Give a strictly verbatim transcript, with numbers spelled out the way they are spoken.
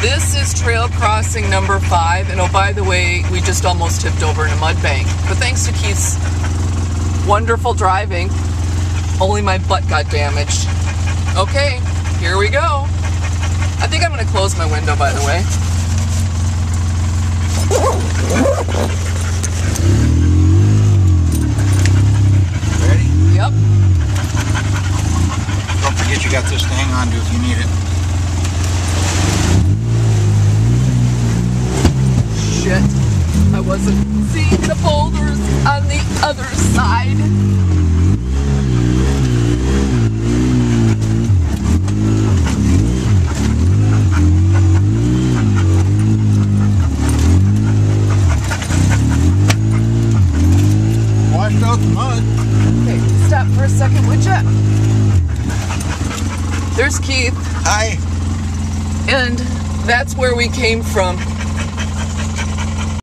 This is trail crossing number five, and oh, by the way, we just almost tipped over in a mud bank. But thanks to Keith's wonderful driving, only my butt got damaged. Okay, here we go. I think I'm going to close my window, by the way. Ready? Yep. Don't forget you got this to hang on to if you need it. Shit. I wasn't seeing the boulders on the other side. Washed out the mud. Okay, stop for a second, would ya? There's Keith. Hi. And that's where we came from.